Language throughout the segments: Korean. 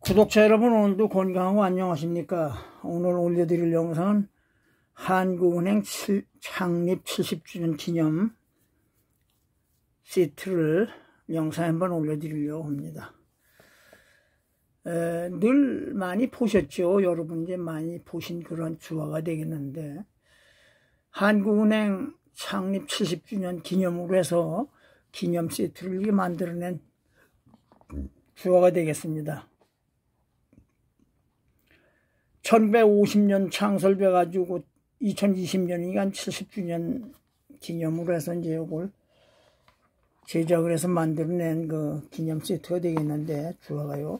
구독자 여러분, 오늘도 건강하고 안녕하십니까? 오늘 올려드릴 영상은 한국은행 창립 70주년 기념 시트를 영상에 한번 올려드리려고 합니다. 늘 많이 보셨죠? 여러분 이제 많이 보신 그런 주화가 되겠는데, 한국은행 창립 70주년 기념으로 해서 기념 시트를 이렇게 만들어낸 주화가 되겠습니다. 1950년 창설돼 가지고 2020년이니까 70주년 기념으로 해서 이제 이걸 제작을 해서 만들어낸 그 기념 세트가 되겠는데, 주화가요.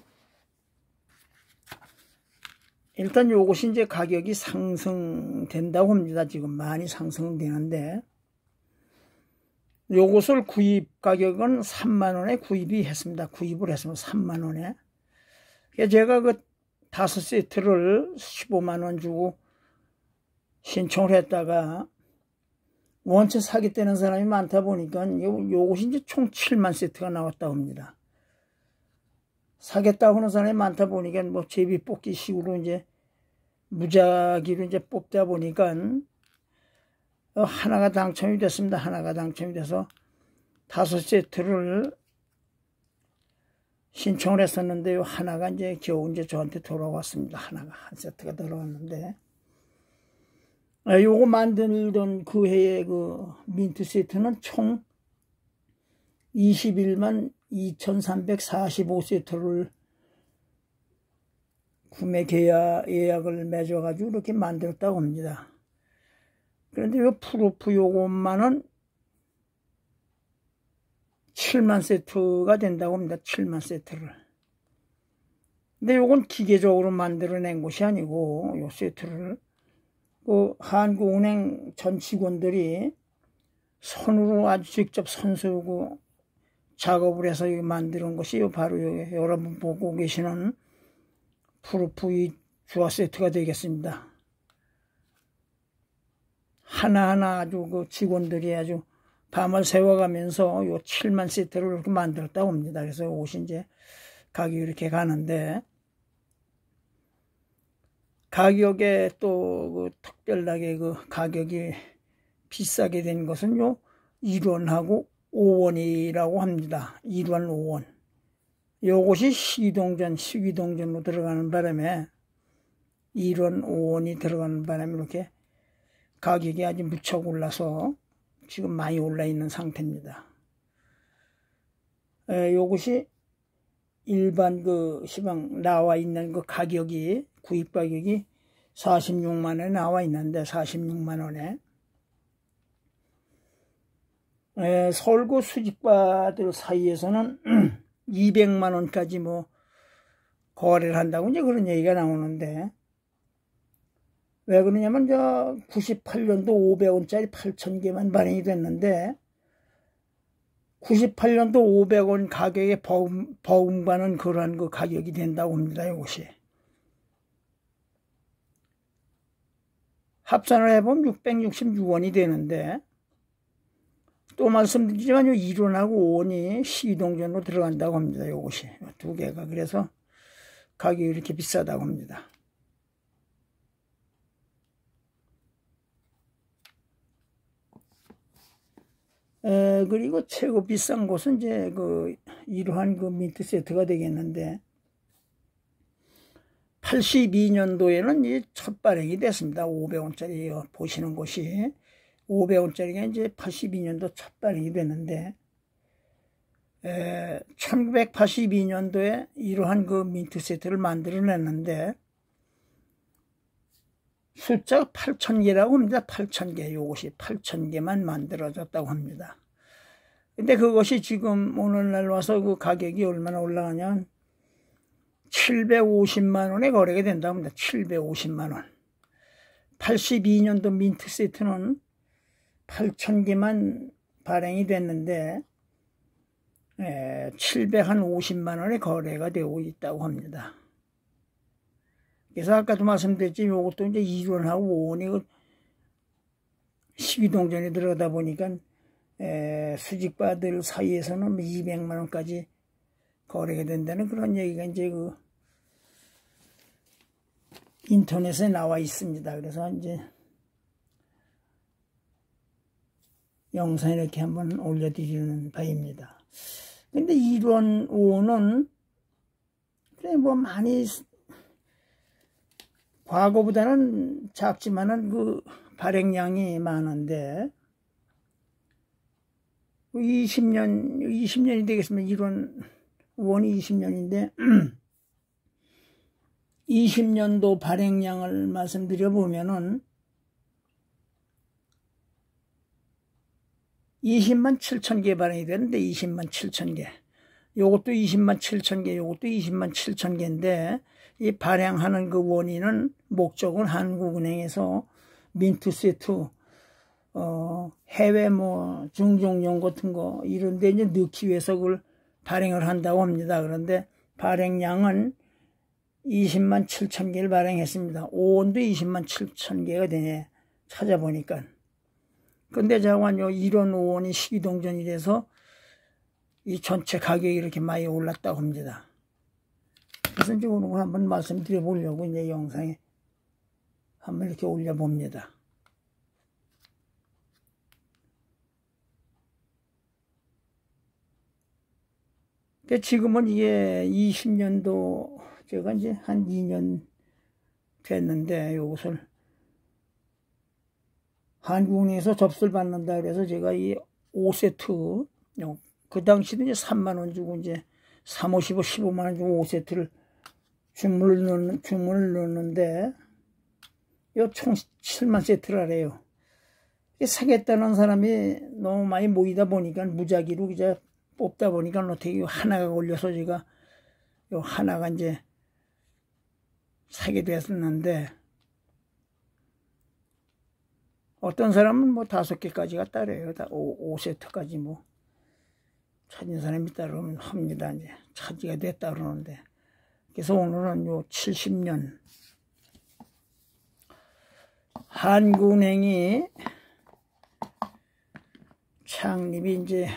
일단 요것이 이제 가격이 상승된다고 합니다. 지금 많이 상승되는데, 요것을 구입 가격은 3만원에 구입을 했습니다. 3만원에. 제가 그 5세트를 15만원 주고 신청을 했다가 원체 사겠다는 사람이 많다 보니까 요것이 이제 총 7만 세트가 나왔다고 합니다. 사겠다고 하는 사람이 많다 보니까 뭐 제비 뽑기 식으로 이제 무작위로 이제 뽑다 보니까 하나가 당첨이 됐습니다. 하나가 당첨이 돼서 5세트를 신청을 했었는데요. 하나가 이제 겨우 이제 저한테 돌아왔습니다. 하나가 한 세트가 돌아왔는데, 요거 만들던 그 해의 그 민트 세트는 총 21만 2,345세트를 구매 예약을 맺어가지고 이렇게 만들었다고 합니다. 그런데 요 프루프 요것만은 7만 세트가 된다고 합니다. 7만 세트를. 근데 요건 기계적으로 만들어낸 것이 아니고, 요 세트를 그 한국은행 전 직원들이 손으로 아주 직접 손수고 작업을 해서 만드는 것이 바로 여러분 보고 계시는 프루프 이 주화 세트가 되겠습니다. 하나하나 아주 그 직원들이 아주 밤을 새워가면서 요 7만 세트를 이렇게 만들었다고 합니다. 그래서 이것이 이제 가격이 이렇게 가는데, 가격에 또 그 특별하게 그 가격이 비싸게 된 것은 요 1원하고 5원이라고 합니다. 1원, 5원. 요것이 식이동전으로 들어가는 바람에 1원, 5원이 들어가는 바람에 이렇게 가격이 아주 무척 올라서 지금 많이 올라 있는 상태입니다. 요것이 일반 그 시방 나와 있는 그 가격이, 구입 가격이 46만원에 나와 있는데, 46만원에. 서울구 수집가들 사이에서는 200만원까지 뭐 거래를 한다고 이제 그런 얘기가 나오는데, 왜 그러냐면 98년도 500원짜리 8,000개만 발행이 됐는데, 98년도 500원 가격에 버금가는 그러한 그 가격이 된다고 합니다. 이것이 합산을 해보면 666원이 되는데, 또 말씀드리지만 1원하고 5원이 식이동전으로 들어간다고 합니다. 이것이 두 개가. 그래서 가격이 이렇게 비싸다고 합니다. 그리고 최고 비싼 곳은 이제 그 이러한 그 민트 세트가 되겠는데, 82년도에는 이제 첫 발행이 됐습니다. 500원짜리 보시는 곳이 500원짜리가 이제 82년도 첫 발행이 됐는데, 1982년도에 이러한 그 민트 세트를 만들어냈는데, 숫자가 8,000개라고 합니다. 8,000개. 요것이 8,000개만 만들어졌다고 합니다. 근데 그것이 지금 오늘날 와서 그 가격이 얼마나 올라가냐면 750만원에 거래가 된다고 합니다. 750만원. 82년도 민트 세트는 8,000개만 발행이 됐는데 750만원에 거래가 되고 있다고 합니다. 그래서 아까도 말씀드렸지, 요것도 이제 1원하고 5원이 식이동전에 들어가다 보니까 수집가들 사이에서는 200만원까지 거래가 된다는 그런 얘기가 이제 그 인터넷에 나와 있습니다. 그래서 이제 영상 이렇게 한번 올려드리는 바입니다. 근데 1원 5원은 그래 뭐 많이 과거보다는 작지만은 그 발행량이 많은데 20년이 되겠습니다. 1원 5원이 20년인데 20년도 발행량을 말씀드려 보면은 20만 7천 개 발행이 되는데 20만 7천 개. 요것도 20만 7천 개, 요것도 20만 7천 개인데 이 발행하는 그 원인은 목적은 한국은행에서 민트 세트 해외 뭐 중종용 같은 거 이런 데 이제 넣기 위해서 그걸 발행을 한다고 합니다. 그런데 발행량은 20만 7천 개를 발행했습니다. 5원도 20만 7천 개가 되네. 찾아보니까. 근데 자관 요 1원 5원이 시기동전이 돼서 이 전체 가격이 이렇게 많이 올랐다고 합니다. 그래서 이제 오늘 걸 한번 말씀드려 보려고 이제 영상에 한번 이렇게 올려봅니다. 지금은 이게 20년도 제가 이제 한 2년 됐는데 이것을 한국은행에서 접수를 받는다 그래서 제가 이 5세트 그 당시도 이제 3만 원 주고 이제 3, 5, 15, 15만 원 주고 5세트를 주문을 넣는데 요 총 7만 세트라래요. 사겠다는 사람이 너무 많이 모이다 보니까 무작위로 이제 뽑다 보니까 어떻게 하나가 걸려서 제가 요 하나가 이제 사게 됐었는데 어떤 사람은 뭐 5개까지가 따래요. 다 5세트까지 뭐 찾은 사람이 따르면 합니다. 이제 차지가 됐다 그러는데 그래서 오늘은 요 70년 한국은행이 창립이 이제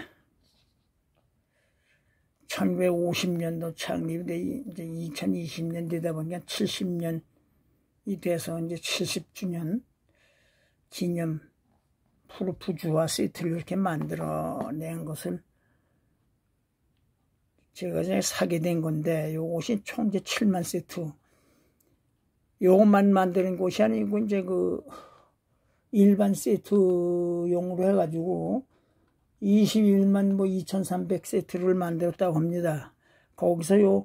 1950년도 창립돼 이제 2020년 되다 보니까 70년이 돼서 이제 70주년 기념 푸르프 주화 세트를 이렇게 만들어낸 것을 제가 이제 사게 된 건데 요것이 총 이제 7만 세트 요것만 만드는 곳이 아니고 이제 그 일반 세트용으로 해가지고 21만 뭐 2,300 세트를 만들었다고 합니다. 거기서 요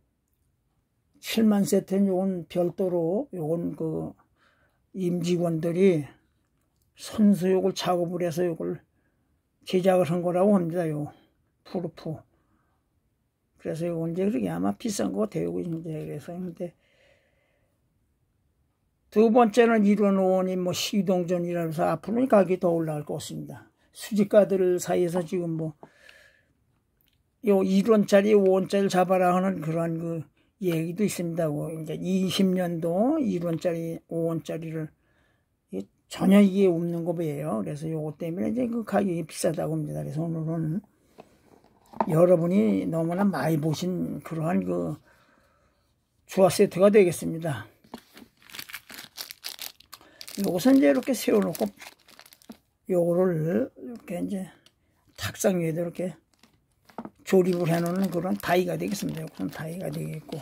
7만 세트는 요건 별도로 요건 그 임직원들이 선수 요걸 작업을 해서 요걸 제작을 한 거라고 합니다. 요 푸르프. 그래서 요건 이제 그렇게 아마 비싼 거 같아요. 이제 그래서 근데 두 번째는 1원 5원이 뭐 시동전이라 해서 앞으로는 가격이 더 올라갈 것 같습니다. 수집가들 사이에서 지금 뭐 요 1원짜리 5원짜리를 잡아라 하는 그런 그 얘기도 있습니다. 이제 20년도 1원짜리 5원짜리를 전혀 이게 없는 거예요. 그래서 요것 때문에 이제 그 가격이 비싸다고 합니다. 그래서 오늘은 여러분이 너무나 많이 보신 그러한 그 주화 세트가 되겠습니다. 요것은 이제 이렇게 세워놓고 요거를 이렇게 이제 탁상 위에다 이렇게 조립을 해놓는 그런 다이가 되겠습니다. 요것은 다이가 되겠고.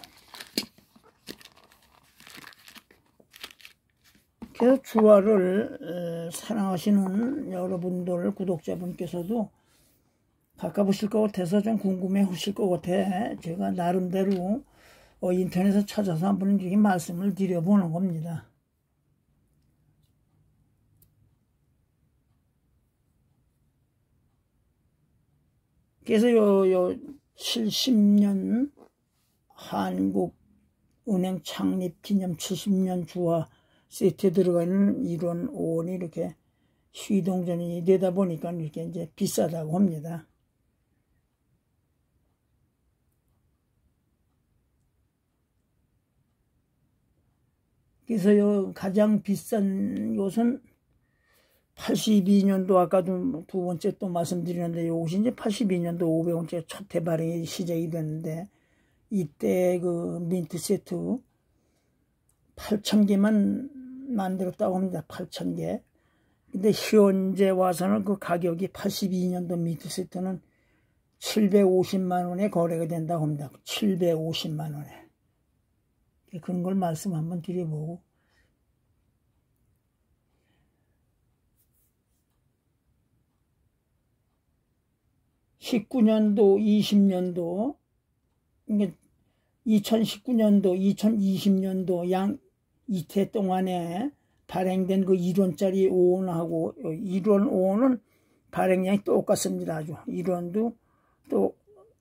그래서 주화를 사랑하시는 여러분들 구독자분께서도 가까우실 것 같아서 좀 궁금해 하실 것 같아 제가 나름대로 인터넷에서 찾아서 한번 이렇게 말씀을 드려보는 겁니다. 그래서 요 70년 한국은행 창립 기념 70년 주화 세트에 들어가 있는 1원 5원이 이렇게 시동전이 되다 보니까 이렇게 이제 비싸다고 합니다. 그래서 요 가장 비싼 곳은 82년도 아까도 두 번째 또 말씀드리는데 요것이 이제 82년도 500원짜리 첫 대발행이 시작이 됐는데 이때 그 민트 세트 8,000개만 만들었다고 합니다. 8,000개. 근데 현재 와서는 그 가격이 82년도 민트 세트는 750만 원에 거래가 된다고 합니다. 750만 원에. 그런 걸 말씀 한번 드려보고. (19년도) (20년도) 그러니까 2019년도, 2020년도 양 이태 동안에 발행된 그 1원짜리 5원하고 1원, 5원은 발행량이 똑같습니다. 아주 1원도 또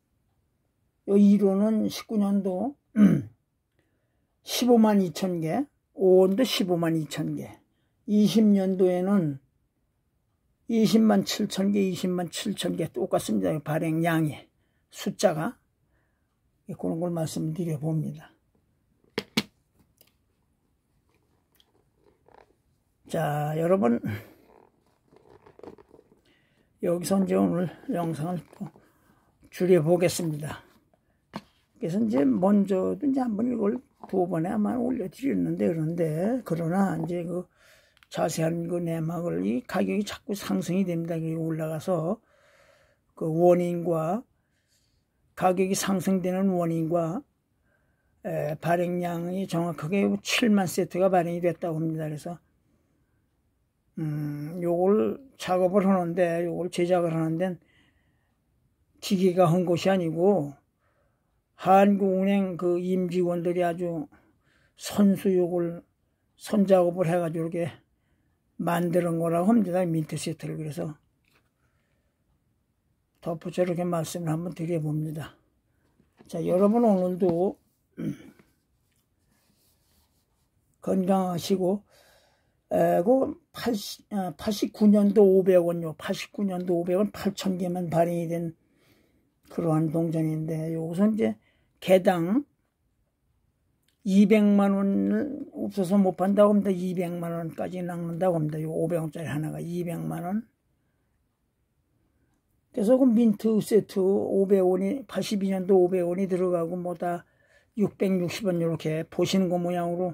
1원은 19년도 15만 2천 개, 5원도 15만 2천 개, 20년도에는 20만 7천 개, 20만 7천 개 똑같습니다. 발행량이 숫자가. 그런 걸 말씀드려 봅니다. 자, 여러분, 여기서 이제 오늘 영상을 또 줄여 보겠습니다. 그래서 이제 먼저도 이제 한번 이걸 2번에 아마 올려드렸는데, 그러나 이제 그 자세한 그 내막을 이 가격이 자꾸 상승이 됩니다. 올라가서 그 원인과 가격이 상승되는 원인과 발행량이 정확하게 7만 세트가 발행이 됐다고 합니다. 그래서 요걸 작업을 하는데, 요걸 제작을 하는데 기계가 한 것이 아니고 한국은행 그 임직원들이 아주 선수 요걸 손작업을 해가지고 이렇게 만드는 거라고 합니다. 민트 세트를. 그래서 덧붙여 이렇게 말씀을 한번 드려봅니다. 자, 여러분 오늘도 건강하시고, 그 89년도 500원요. 89년도 500원 8,000개만 발행이 된 그러한 동전인데, 여기서 이제 개당 200만 원을 없어서 못 판다고 합니다. 200만 원까지 낚는다고 합니다. 요 500원짜리 하나가 200만 원. 그래서 그 민트 세트 500원이 82년도 500원이 들어가고 뭐다 660원 이렇게 보시는 거 모양으로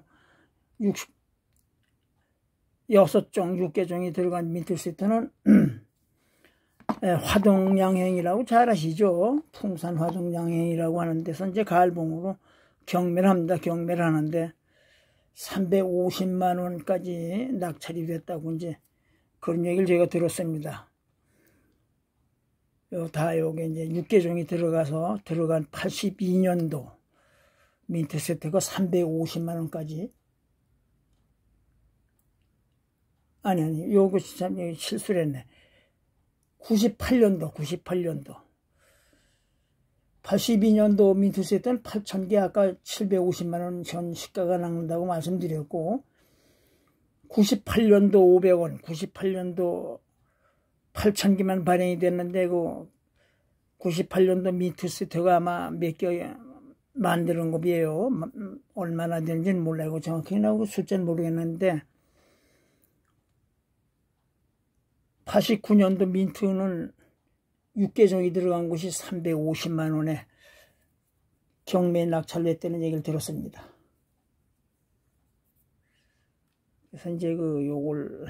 6종 6개종이 들어간 민트 세트는 화동양행이라고 잘 아시죠? 풍산 화동양행이라고 하는 데서 이제 가을봉으로 경매를 합니다. 경매를 하는데 350만 원까지 낙찰이 됐다고 이제 그런 얘기를 제가 들었습니다. 다 요게 이제 6개종이 들어간 82년도 민트 세트가 350만 원까지. 아니, 요거 참 실수를 했네. 98년도. 82년도 민트 세트는 8,000개, 아까 750만 원 전 시가가 나온다고 말씀드렸고, 98년도 500원, 98년도 8,000개만 발행이 됐는데, 그 98년도 민트 세트가 아마 몇 개 만드는 겁이에요. 얼마나 되는지는 몰라요. 정확히 나오고 숫자는 모르겠는데, 89년도 민트는 6개종이 들어간 곳이 350만 원에 경매에 낙찰됐다는 얘기를 들었습니다. 그래서 이제 요걸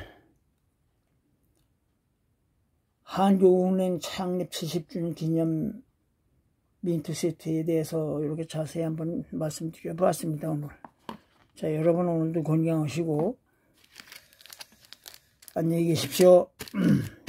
한국은행 창립 70주년 기념 민트 세트에 대해서 이렇게 자세히 한번 말씀드려 보았습니다. 오늘. 자, 여러분 오늘도 건강하시고 안녕히 계십시오.